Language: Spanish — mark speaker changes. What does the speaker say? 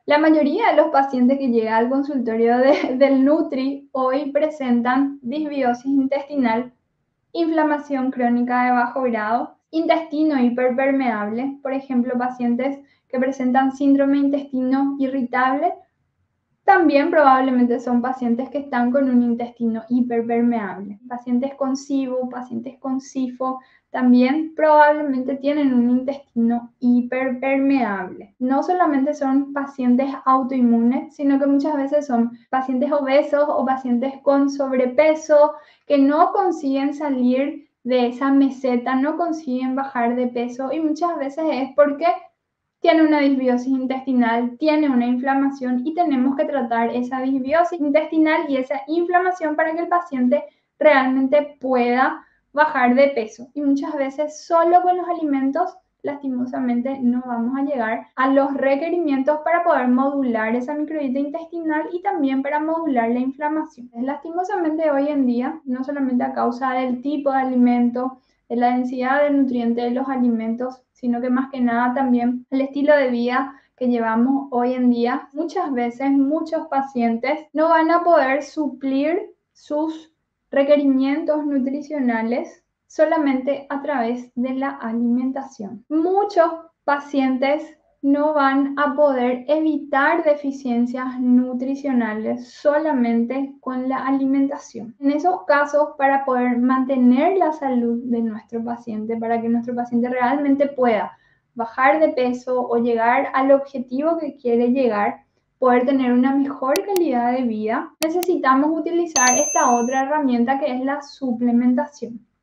Speaker 1: La mayoría de los pacientes que llegan al consultorio del Nutri hoy presentan disbiosis intestinal, inflamación crónica de bajo grado, intestino hiperpermeable, por ejemplo, pacientes que presentan síndrome de intestino irritable. También probablemente son pacientes que están con un intestino hiperpermeable. Pacientes con SIBO, pacientes con SIFO, también probablemente tienen un intestino hiperpermeable. No solamente son pacientes autoinmunes, sino que muchas veces son pacientes obesos o pacientes con sobrepeso que no consiguen salir de esa meseta, no consiguen bajar de peso y muchas veces es porque tiene una disbiosis intestinal, tiene una inflamación y tenemos que tratar esa disbiosis intestinal y esa inflamación para que el paciente realmente pueda bajar de peso. Y muchas veces solo con los alimentos, lastimosamente, no vamos a llegar a los requerimientos para poder modular esa microbiota intestinal y también para modular la inflamación. Lastimosamente hoy en día, no solamente a causa del tipo de alimento, de la densidad de nutrientes de los alimentos, sino que más que nada también el estilo de vida que llevamos hoy en día. Muchas veces muchos pacientes no van a poder suplir sus requerimientos nutricionales solamente a través de la alimentación. Muchos pacientes no van a poder evitar deficiencias nutricionales solamente con la alimentación. En esos casos, para poder mantener la salud de nuestro paciente, para que nuestro paciente realmente pueda bajar de peso o llegar al objetivo que quiere llegar, poder tener una mejor calidad de vida, necesitamos utilizar esta otra herramienta que es la suplementación.